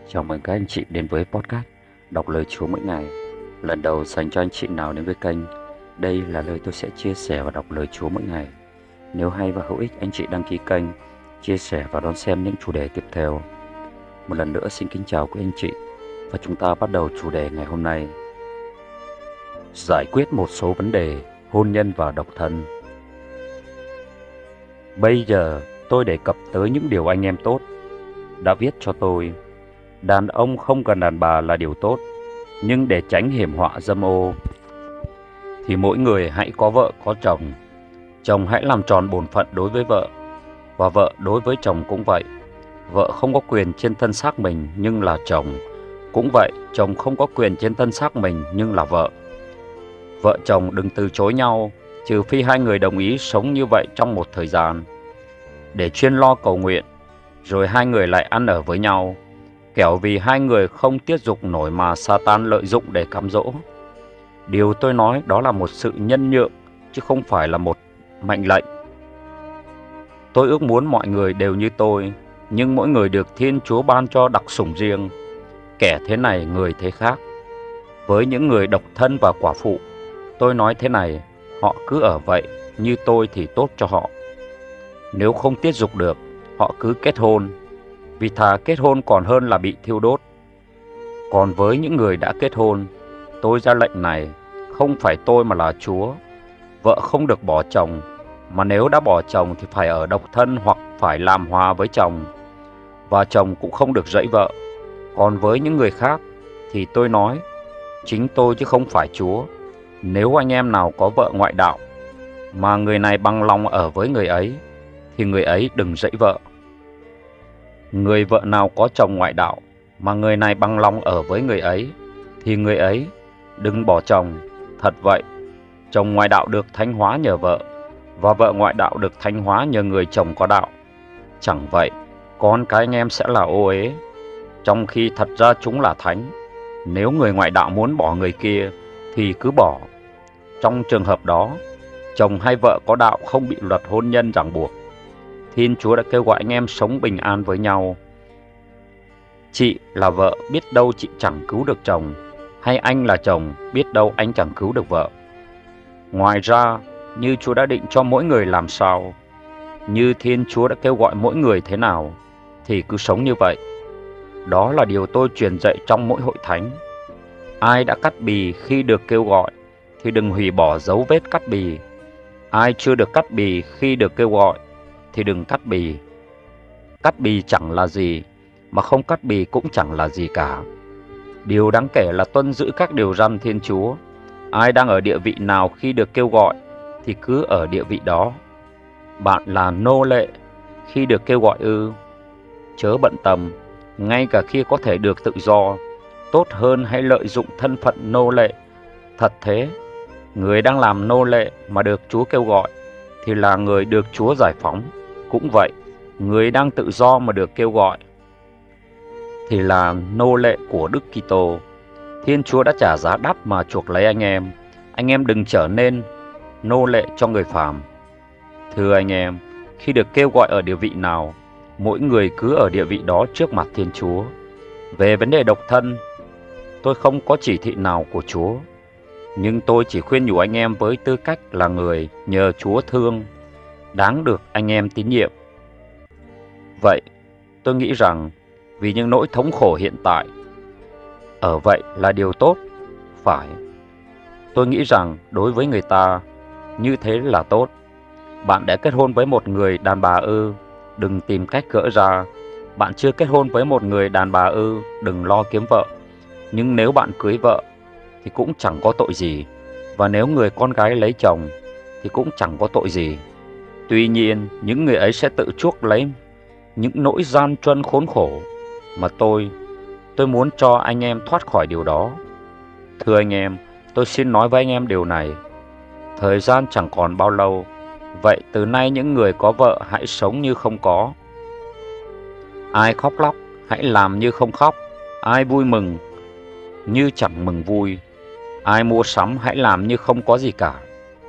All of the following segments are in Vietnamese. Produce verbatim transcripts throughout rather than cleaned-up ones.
Chào mừng các anh chị đến với podcast Đọc lời Chúa mỗi ngày. Lần đầu dành cho anh chị nào đến với kênh, đây là nơi tôi sẽ chia sẻ và đọc lời Chúa mỗi ngày. Nếu hay và hữu ích, anh chị đăng ký kênh, chia sẻ và đón xem những chủ đề tiếp theo. Một lần nữa xin kính chào quý anh chị, và chúng ta bắt đầu chủ đề ngày hôm nay. Giải quyết một số vấn đề hôn nhân và độc thân. Bây giờ tôi đề cập tới những điều anh em tốt đã viết cho tôi. Đàn ông không cần đàn bà là điều tốt, nhưng để tránh hiểm họa dâm ô thì mỗi người hãy có vợ có chồng. Chồng hãy làm tròn bổn phận đối với vợ, và vợ đối với chồng cũng vậy. Vợ không có quyền trên thân xác mình nhưng là chồng. Cũng vậy, chồng không có quyền trên thân xác mình nhưng là vợ. Vợ chồng đừng từ chối nhau, trừ phi hai người đồng ý sống như vậy trong một thời gian, để chuyên lo cầu nguyện, rồi hai người lại ăn ở với nhau. Kẻo vì hai người không tiết dục nổi mà Satan lợi dụng để cám dỗ. Điều tôi nói đó là một sự nhân nhượng, chứ không phải là một mệnh lệnh. Tôi ước muốn mọi người đều như tôi, nhưng mỗi người được Thiên Chúa ban cho đặc sủng riêng. Kẻ thế này, người thế khác. Với những người độc thân và quả phụ, tôi nói thế này: họ cứ ở vậy như tôi thì tốt cho họ. Nếu không tiết dục được, họ cứ kết hôn, vì thà kết hôn còn hơn là bị thiêu đốt. Còn với những người đã kết hôn, tôi ra lệnh này, không phải tôi mà là Chúa: vợ không được bỏ chồng, mà nếu đã bỏ chồng thì phải ở độc thân hoặc phải làm hòa với chồng, và chồng cũng không được dẫy vợ. Còn với những người khác thì tôi nói, chính tôi chứ không phải Chúa: nếu anh em nào có vợ ngoại đạo, mà người này bằng lòng ở với người ấy, thì người ấy đừng dẫy vợ. Người vợ nào có chồng ngoại đạo, mà người này bằng lòng ở với người ấy, thì người ấy đừng bỏ chồng. Thật vậy, chồng ngoại đạo được thánh hóa nhờ vợ, và vợ ngoại đạo được thánh hóa nhờ người chồng có đạo. Chẳng vậy, con cái anh em sẽ là ô uế, trong khi thật ra chúng là thánh. Nếu người ngoại đạo muốn bỏ người kia thì cứ bỏ. Trong trường hợp đó, chồng hay vợ có đạo không bị luật hôn nhân ràng buộc. Thiên Chúa đã kêu gọi anh em sống bình an với nhau. Chị là vợ, biết đâu chị chẳng cứu được chồng, hay anh là chồng, biết đâu anh chẳng cứu được vợ. Ngoài ra, như Chúa đã định cho mỗi người làm sao, như Thiên Chúa đã kêu gọi mỗi người thế nào, thì cứ sống như vậy. Đó là điều tôi truyền dạy trong mỗi hội thánh. Ai đã cắt bì khi được kêu gọi thì đừng hủy bỏ dấu vết cắt bì. Ai chưa được cắt bì khi được kêu gọi thì đừng cắt bì. Cắt bì chẳng là gì, mà không cắt bì cũng chẳng là gì cả. Điều đáng kể là tuân giữ các điều răn Thiên Chúa. Ai đang ở địa vị nào khi được kêu gọi thì cứ ở địa vị đó. Bạn là nô lệ khi được kêu gọi ư? Chớ bận tâm, ngay cả khi có thể được tự do, tốt hơn hãy lợi dụng thân phận nô lệ. Thật thế, người đang làm nô lệ mà được Chúa kêu gọi thì là người được Chúa giải phóng. Cũng vậy, người đang tự do mà được kêu gọi thì là nô lệ của Đức Kitô. Thiên Chúa đã trả giá đắt mà chuộc lấy anh em. Anh em đừng trở nên nô lệ cho người phàm. Thưa anh em, khi được kêu gọi ở địa vị nào, mỗi người cứ ở địa vị đó trước mặt Thiên Chúa. Về vấn đề độc thân, tôi không có chỉ thị nào của Chúa, nhưng tôi chỉ khuyên nhủ anh em với tư cách là người nhờ Chúa thương, đáng được anh em tín nhiệm. Vậy, tôi nghĩ rằng vì những nỗi thống khổ hiện tại, ở vậy là điều tốt, phải. Tôi nghĩ rằng đối với người ta, như thế là tốt. Bạn đã kết hôn với một người đàn bà ư? Đừng tìm cách gỡ ra. Bạn chưa kết hôn với một người đàn bà ư? Đừng lo kiếm vợ. Nhưng nếu bạn cưới vợ thì cũng chẳng có tội gì, và nếu người con gái lấy chồng thì cũng chẳng có tội gì. Tuy nhiên, những người ấy sẽ tự chuốc lấy những nỗi gian truân khốn khổ, mà tôi, tôi muốn cho anh em thoát khỏi điều đó. Thưa anh em, tôi xin nói với anh em điều này: thời gian chẳng còn bao lâu, vậy từ nay những người có vợ hãy sống như không có. Ai khóc lóc, hãy làm như không khóc. Ai vui mừng, như chẳng mừng vui. Ai mua sắm, hãy làm như không có gì cả.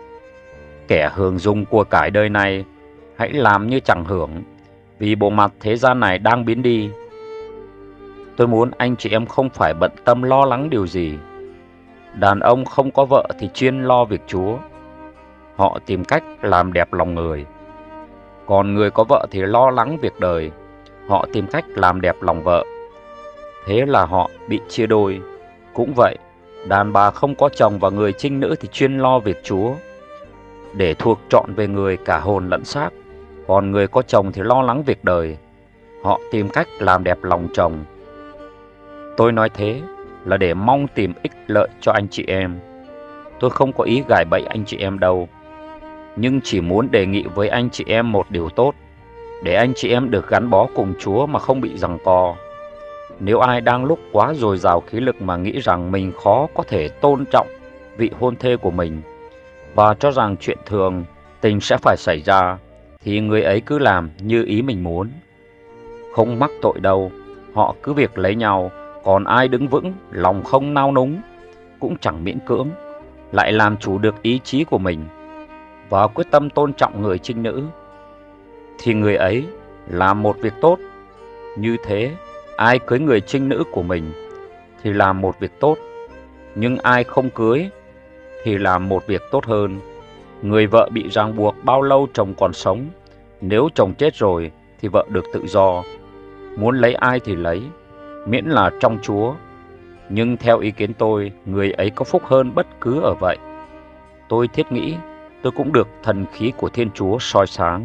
Kẻ hưởng dùng của cải đời này, hãy làm như chẳng hưởng, vì bộ mặt thế gian này đang biến đi. Tôi muốn anh chị em không phải bận tâm lo lắng điều gì. Đàn ông không có vợ thì chuyên lo việc Chúa. Họ tìm cách làm đẹp lòng người. Còn người có vợ thì lo lắng việc đời. Họ tìm cách làm đẹp lòng vợ. Thế là họ bị chia đôi. Cũng vậy, đàn bà không có chồng và người trinh nữ thì chuyên lo việc Chúa, để thuộc trọn về người cả hồn lẫn xác. Còn người có chồng thì lo lắng việc đời. Họ tìm cách làm đẹp lòng chồng. Tôi nói thế là để mong tìm ích lợi cho anh chị em. Tôi không có ý gài bẫy anh chị em đâu, nhưng chỉ muốn đề nghị với anh chị em một điều tốt, để anh chị em được gắn bó cùng Chúa mà không bị giằng co. Nếu ai đang lúc quá dồi dào khí lực mà nghĩ rằng mình khó có thể tôn trọng vị hôn thê của mình và cho rằng chuyện thường tình sẽ phải xảy ra, thì người ấy cứ làm như ý mình muốn. Không mắc tội đâu, họ cứ việc lấy nhau, còn ai đứng vững, lòng không nao núng, cũng chẳng miễn cưỡng, lại làm chủ được ý chí của mình và quyết tâm tôn trọng người trinh nữ, thì người ấy làm một việc tốt. Như thế, ai cưới người trinh nữ của mình thì làm một việc tốt, nhưng ai không cưới thì làm một việc tốt hơn. Người vợ bị ràng buộc bao lâu chồng còn sống, nếu chồng chết rồi thì vợ được tự do, muốn lấy ai thì lấy, miễn là trong Chúa. Nhưng theo ý kiến tôi, người ấy có phúc hơn bất cứ ở vậy. Tôi thiết nghĩ tôi cũng được thần khí của Thiên Chúa soi sáng.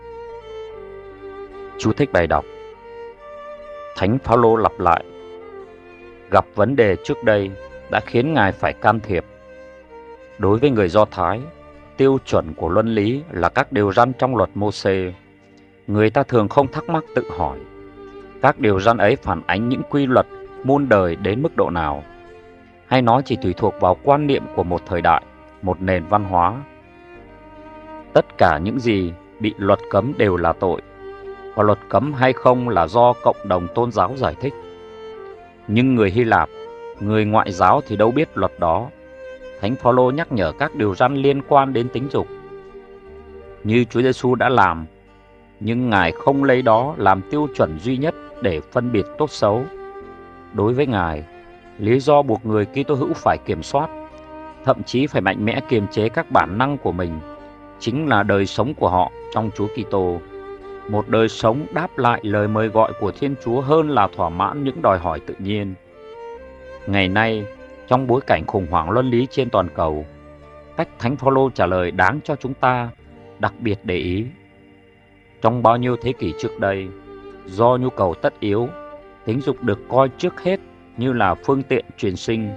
Chú thích bài đọc. Thánh Phao-lô lặp lại: gặp vấn đề trước đây đã khiến Ngài phải can thiệp. Đối với người Do Thái, tiêu chuẩn của luân lý là các điều răn trong luật Mô-sê. Người ta thường không thắc mắc tự hỏi, các điều răn ấy phản ánh những quy luật muôn đời đến mức độ nào, hay nó chỉ tùy thuộc vào quan niệm của một thời đại, một nền văn hóa. Tất cả những gì bị luật cấm đều là tội, và luật cấm hay không là do cộng đồng tôn giáo giải thích. Nhưng người Hy Lạp, người ngoại giáo thì đâu biết luật đó. Thánh Phao-lô nhắc nhở các điều răn liên quan đến tính dục, như Chúa Giêsu đã làm, nhưng Ngài không lấy đó làm tiêu chuẩn duy nhất để phân biệt tốt xấu. Đối với Ngài, lý do buộc người Kitô hữu phải kiểm soát, thậm chí phải mạnh mẽ kiềm chế các bản năng của mình, chính là đời sống của họ trong Chúa Kitô. Một đời sống đáp lại lời mời gọi của Thiên Chúa hơn là thỏa mãn những đòi hỏi tự nhiên. Ngày nay, trong bối cảnh khủng hoảng luân lý trên toàn cầu, cách Thánh Phao-lô trả lời đáng cho chúng ta đặc biệt để ý. Trong bao nhiêu thế kỷ trước đây, do nhu cầu tất yếu, tính dục được coi trước hết như là phương tiện truyền sinh.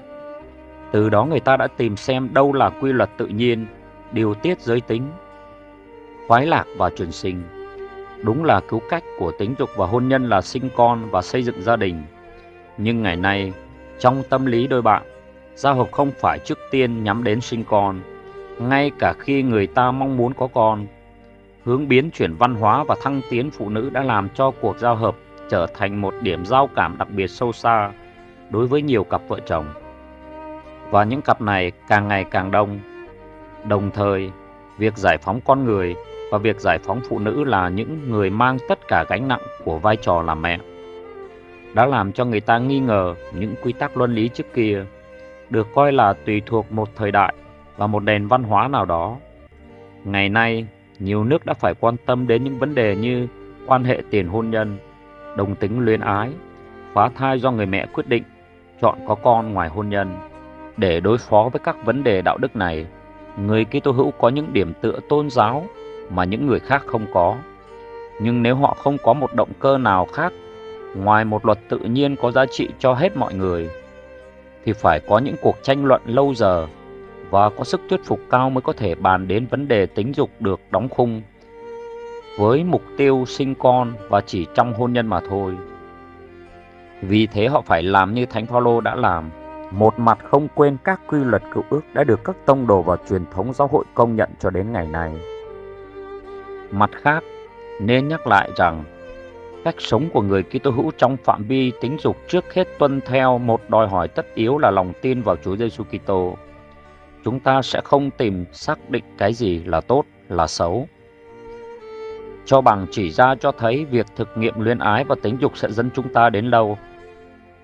Từ đó người ta đã tìm xem đâu là quy luật tự nhiên, điều tiết giới tính, khoái lạc và truyền sinh. Đúng là cứu cách của tính dục và hôn nhân là sinh con và xây dựng gia đình. Nhưng ngày nay, trong tâm lý đôi bạn, giao hợp không phải trước tiên nhắm đến sinh con, ngay cả khi người ta mong muốn có con. Hướng biến chuyển văn hóa và thăng tiến phụ nữ đã làm cho cuộc giao hợp trở thành một điểm giao cảm đặc biệt sâu xa đối với nhiều cặp vợ chồng. Và những cặp này càng ngày càng đông. Đồng thời, việc giải phóng con người và việc giải phóng phụ nữ là những người mang tất cả gánh nặng của vai trò làm mẹ, đã làm cho người ta nghi ngờ những quy tắc luân lý trước kia, được coi là tùy thuộc một thời đại và một nền văn hóa nào đó. Ngày nay, nhiều nước đã phải quan tâm đến những vấn đề như quan hệ tiền hôn nhân, đồng tính luyến ái, phá thai do người mẹ quyết định, chọn có con ngoài hôn nhân. Để đối phó với các vấn đề đạo đức này, người Kitô hữu có những điểm tựa tôn giáo mà những người khác không có. Nhưng nếu họ không có một động cơ nào khác ngoài một luật tự nhiên có giá trị cho hết mọi người, thì phải có những cuộc tranh luận lâu giờ và có sức thuyết phục cao mới có thể bàn đến vấn đề tính dục được đóng khung với mục tiêu sinh con và chỉ trong hôn nhân mà thôi. Vì thế họ phải làm như Thánh Phao-lô đã làm, một mặt không quên các quy luật cựu ước đã được các tông đồ và truyền thống giáo hội công nhận cho đến ngày nay. Mặt khác, nên nhắc lại rằng cách sống của người Kitô hữu trong phạm vi tính dục trước hết tuân theo một đòi hỏi tất yếu là lòng tin vào Chúa Giêsu Kitô. Chúng ta sẽ không tìm xác định cái gì là tốt, là xấu. Cho bằng chỉ ra cho thấy việc thực nghiệm luyến ái và tính dục sẽ dẫn chúng ta đến đâu.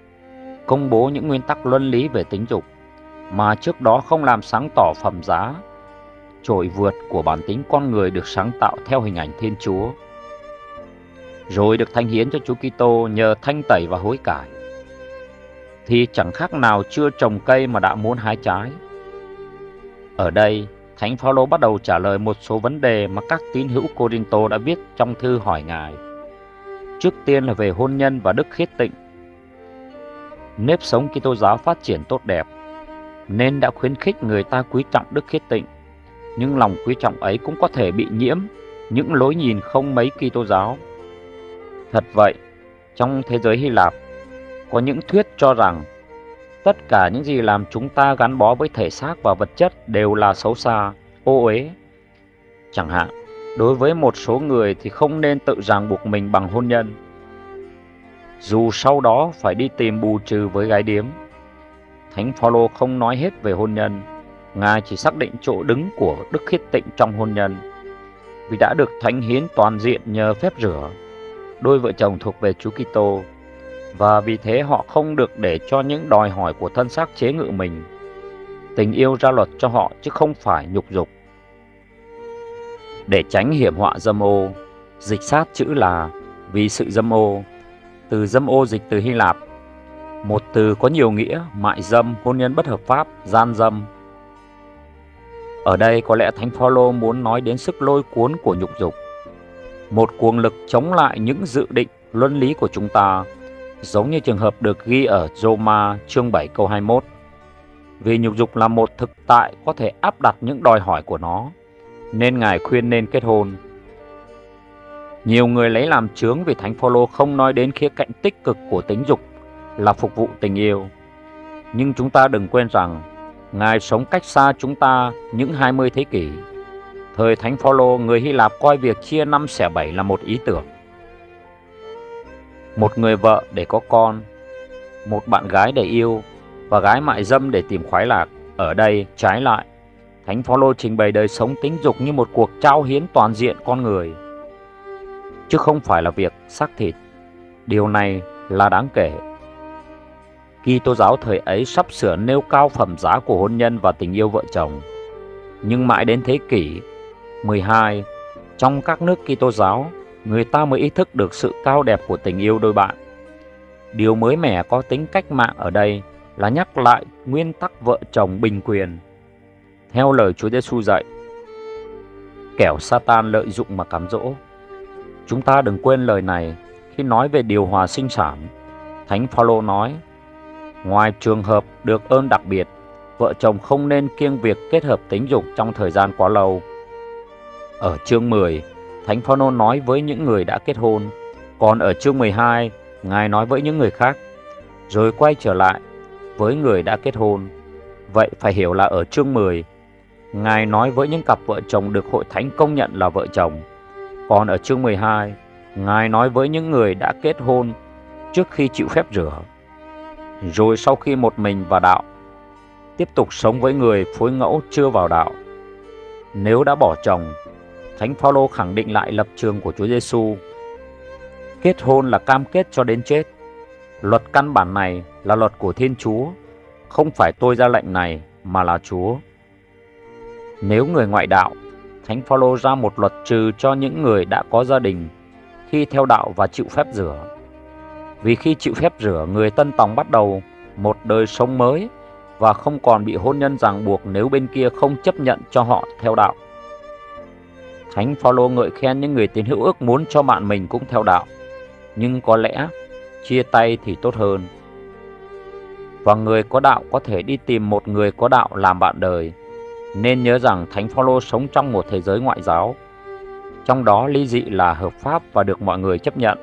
công bố những nguyên tắc luân lý về tính dục mà trước đó không làm sáng tỏ phẩm giá trội vượt của bản tính con người được sáng tạo theo hình ảnh Thiên Chúa, rồi được thánh hiến cho Chúa Kitô nhờ thanh tẩy và hối cải, thì chẳng khác nào chưa trồng cây mà đã muốn hái trái. Ở đây, Thánh Phaolô bắt đầu trả lời một số vấn đề mà các tín hữu Cô-rinh-tô đã viết trong thư hỏi Ngài. Trước tiên là về hôn nhân và đức khiết tịnh. Nếp sống Kitô giáo phát triển tốt đẹp, nên đã khuyến khích người ta quý trọng đức khiết tịnh, nhưng lòng quý trọng ấy cũng có thể bị nhiễm những lối nhìn không mấy Kitô giáo. Thật vậy, trong thế giới Hy Lạp, có những thuyết cho rằng tất cả những gì làm chúng ta gắn bó với thể xác và vật chất đều là xấu xa, ô uế. Chẳng hạn, đối với một số người thì không nên tự ràng buộc mình bằng hôn nhân, dù sau đó phải đi tìm bù trừ với gái điếm. Thánh Phaolô không nói hết về hôn nhân, Ngài chỉ xác định chỗ đứng của đức khiết tịnh trong hôn nhân. Vì đã được thánh hiến toàn diện nhờ phép rửa, đôi vợ chồng thuộc về Chúa Kitô, và vì thế họ không được để cho những đòi hỏi của thân xác chế ngự mình. Tình yêu ra luật cho họ chứ không phải nhục dục. Để tránh hiểm họa dâm ô, dịch sát chữ là vì sự dâm ô, từ dâm ô dịch từ Hy Lạp, một từ có nhiều nghĩa: mại dâm, hôn nhân bất hợp pháp, gian dâm. Ở đây có lẽ Thánh Phaolô muốn nói đến sức lôi cuốn của nhục dục, một cuồng lực chống lại những dự định luân lý của chúng ta, giống như trường hợp được ghi ở Roma chương bảy câu hai mươi mốt. Vì nhục dục là một thực tại có thể áp đặt những đòi hỏi của nó, nên Ngài khuyên nên kết hôn. Nhiều người lấy làm chướng vì Thánh Phaolô không nói đến khía cạnh tích cực của tính dục là phục vụ tình yêu. Nhưng chúng ta đừng quên rằng Ngài sống cách xa chúng ta những hai mươi thế kỷ. Thời Thánh Phaolô, người Hy Lạp coi việc chia năm xẻ bảy là một ý tưởng. Một người vợ để có con, một bạn gái để yêu, và gái mại dâm để tìm khoái lạc. Ở đây, trái lại, Thánh Phaolô trình bày đời sống tính dục như một cuộc trao hiến toàn diện con người, chứ không phải là việc xác thịt. Điều này là đáng kể. Kitô giáo thời ấy sắp sửa nêu cao phẩm giá của hôn nhân và tình yêu vợ chồng. Nhưng mãi đến thế kỷ mười hai, trong các nước Kitô giáo, người ta mới ý thức được sự cao đẹp của tình yêu đôi bạn. Điều mới mẻ có tính cách mạng ở đây là nhắc lại nguyên tắc vợ chồng bình quyền. Theo lời Chúa Giêsu dạy, kẻo Satan lợi dụng mà cám dỗ. Chúng ta đừng quên lời này khi nói về điều hòa sinh sản. Thánh Phaolô nói, ngoài trường hợp được ơn đặc biệt, vợ chồng không nên kiêng việc kết hợp tính dục trong thời gian quá lâu. Ở chương mười, Thánh Phaolô nói với những người đã kết hôn, còn ở chương mười hai, Ngài nói với những người khác, rồi quay trở lại với người đã kết hôn. Vậy phải hiểu là ở chương mười, Ngài nói với những cặp vợ chồng được hội thánh công nhận là vợ chồng, còn ở chương mười hai, Ngài nói với những người đã kết hôn trước khi chịu phép rửa, rồi sau khi một mình vào đạo, tiếp tục sống với người phối ngẫu chưa vào đạo. Nếu đã bỏ chồng, Thánh Phaolô khẳng định lại lập trường của Chúa Giêsu. Kết hôn là cam kết cho đến chết. Luật căn bản này là luật của Thiên Chúa, không phải tôi ra lệnh này mà là Chúa. Nếu người ngoại đạo, Thánh Phaolô ra một luật trừ cho những người đã có gia đình khi theo đạo và chịu phép rửa. Vì khi chịu phép rửa, người tân tòng bắt đầu một đời sống mới và không còn bị hôn nhân ràng buộc nếu bên kia không chấp nhận cho họ theo đạo. Thánh Phaolô ngợi khen những người tín hữu ước muốn cho bạn mình cũng theo đạo, nhưng có lẽ chia tay thì tốt hơn. Và người có đạo có thể đi tìm một người có đạo làm bạn đời. Nên nhớ rằng Thánh Phaolô sống trong một thế giới ngoại giáo, trong đó ly dị là hợp pháp và được mọi người chấp nhận.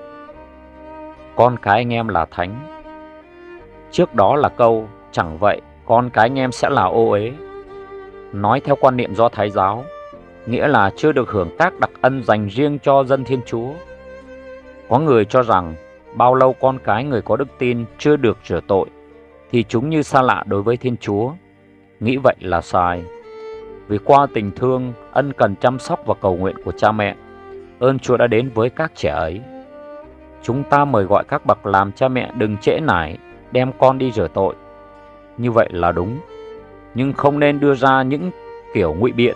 Con cái anh em là thánh. Trước đó là câu chẳng vậy con cái anh em sẽ là ô uế, nói theo quan niệm Do Thái giáo, nghĩa là chưa được hưởng các đặc ân dành riêng cho dân Thiên Chúa. Có người cho rằng bao lâu con cái người có đức tin chưa được rửa tội thì chúng như xa lạ đối với Thiên Chúa. Nghĩ vậy là sai. Vì qua tình thương, ân cần chăm sóc và cầu nguyện của cha mẹ, ơn Chúa đã đến với các trẻ ấy. Chúng ta mời gọi các bậc làm cha mẹ đừng trễ nải đem con đi rửa tội. Như vậy là đúng, nhưng không nên đưa ra những kiểu ngụy biện.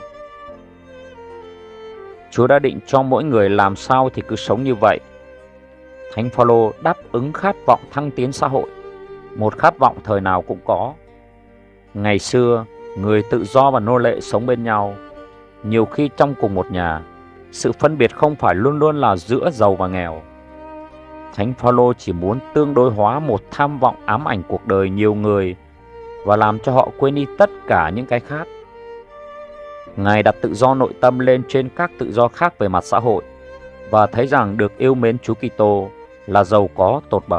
Chúa đã định cho mỗi người làm sao thì cứ sống như vậy. Thánh Phaolô đáp ứng khát vọng thăng tiến xã hội, một khát vọng thời nào cũng có. Ngày xưa, người tự do và nô lệ sống bên nhau, nhiều khi trong cùng một nhà. Sự phân biệt không phải luôn luôn là giữa giàu và nghèo. Thánh Phaolô chỉ muốn tương đối hóa một tham vọng ám ảnh cuộc đời nhiều người và làm cho họ quên đi tất cả những cái khác. Ngài đặt tự do nội tâm lên trên các tự do khác về mặt xã hội và thấy rằng được yêu mến Chúa Kitô là giàu có tột bậc.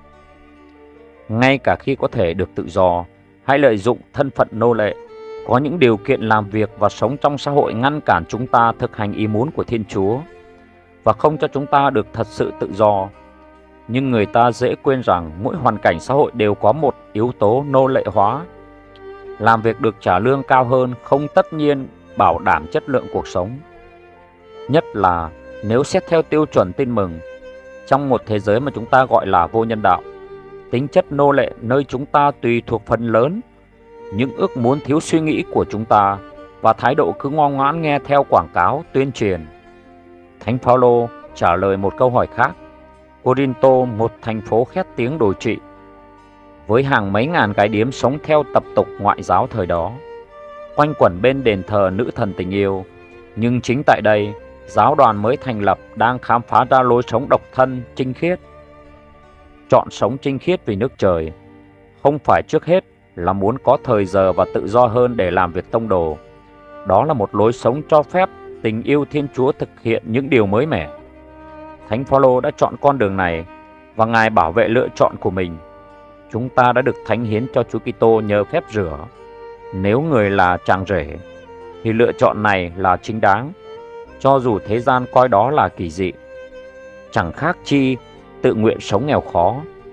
Ngay cả khi có thể được tự do, hãy lợi dụng thân phận nô lệ, có những điều kiện làm việc và sống trong xã hội ngăn cản chúng ta thực hành ý muốn của Thiên Chúa và không cho chúng ta được thật sự tự do. Nhưng người ta dễ quên rằng mỗi hoàn cảnh xã hội đều có một yếu tố nô lệ hóa. Làm việc được trả lương cao hơn không tất nhiên bảo đảm chất lượng cuộc sống. Nhất là nếu xét theo tiêu chuẩn tin mừng, trong một thế giới mà chúng ta gọi là vô nhân đạo, tính chất nô lệ nơi chúng ta tùy thuộc phần lớn những ước muốn thiếu suy nghĩ của chúng ta và thái độ cứ ngoan ngoãn nghe theo quảng cáo tuyên truyền. Thánh Phaolô trả lời một câu hỏi khác. Cô-rinh-tô, một thành phố khét tiếng đồi trụy, với hàng mấy ngàn cái điếm sống theo tập tục ngoại giáo thời đó, quanh quẩn bên đền thờ nữ thần tình yêu. Nhưng chính tại đây, giáo đoàn mới thành lập đang khám phá ra lối sống độc thân, trinh khiết. Chọn sống trinh khiết vì nước trời, không phải trước hết là muốn có thời giờ và tự do hơn để làm việc tông đồ. Đó là một lối sống cho phép tình yêu Thiên Chúa thực hiện những điều mới mẻ. Thánh Phaolô đã chọn con đường này và Ngài bảo vệ lựa chọn của mình. Chúng ta đã được thánh hiến cho Chúa Kitô nhờ phép rửa. Nếu người là chàng rể thì lựa chọn này là chính đáng, cho dù thế gian coi đó là kỳ dị. Chẳng khác chi tự nguyện sống nghèo khó.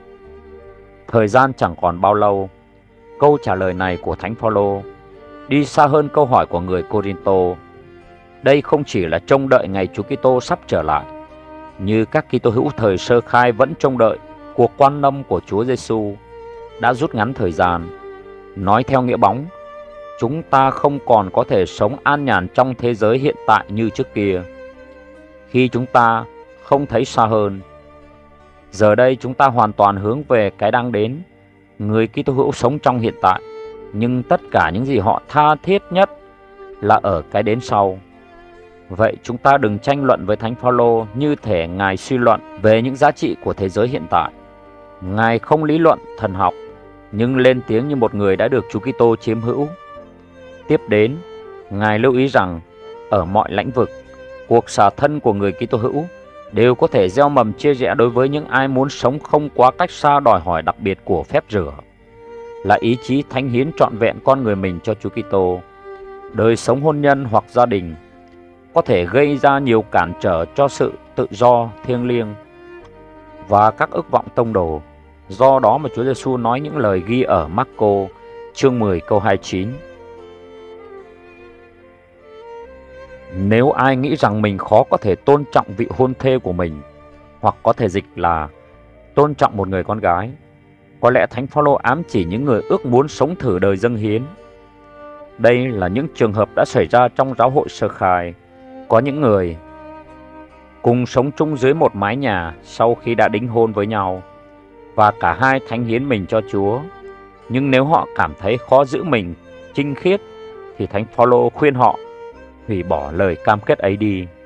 Thời gian chẳng còn bao lâu. Câu trả lời này của Thánh Phaolô đi xa hơn câu hỏi của người Cô-rinh-tô. Đây không chỉ là trông đợi ngày Chúa Kitô sắp trở lại, như các Kitô hữu thời sơ khai vẫn trông đợi cuộc quan lâm của Chúa Giêsu đã rút ngắn thời gian. Nói theo nghĩa bóng, chúng ta không còn có thể sống an nhàn trong thế giới hiện tại như trước kia, khi chúng ta không thấy xa hơn. Giờ đây chúng ta hoàn toàn hướng về cái đang đến. Người Kitô hữu sống trong hiện tại, nhưng tất cả những gì họ tha thiết nhất là ở cái đến sau. Vậy chúng ta đừng tranh luận với Thánh Phaolô như thể Ngài suy luận về những giá trị của thế giới hiện tại. Ngài không lý luận thần học, nhưng lên tiếng như một người đã được Chúa Kitô chiếm hữu. Tiếp đến, Ngài lưu ý rằng ở mọi lĩnh vực, cuộc xả thân của người Kitô hữu đều có thể gieo mầm chia rẽ đối với những ai muốn sống không quá cách xa đòi hỏi đặc biệt của phép rửa, là ý chí thánh hiến trọn vẹn con người mình cho Chúa Kitô. Đời sống hôn nhân hoặc gia đình có thể gây ra nhiều cản trở cho sự tự do thiêng liêng và các ước vọng tông đồ. Do đó mà Chúa Giêsu nói những lời ghi ở Mác-cô chương mười câu hai mươi chín. Nếu ai nghĩ rằng mình khó có thể tôn trọng vị hôn thê của mình, hoặc có thể dịch là tôn trọng một người con gái, có lẽ Thánh Phaolô ám chỉ những người ước muốn sống thử đời dâng hiến. Đây là những trường hợp đã xảy ra trong giáo hội sơ khai. Có những người cùng sống chung dưới một mái nhà sau khi đã đính hôn với nhau, và cả hai thánh hiến mình cho Chúa. Nhưng nếu họ cảm thấy khó giữ mình trinh khiết, thì Thánh Phaolô khuyên họ hủy bỏ lời cam kết ấy đi.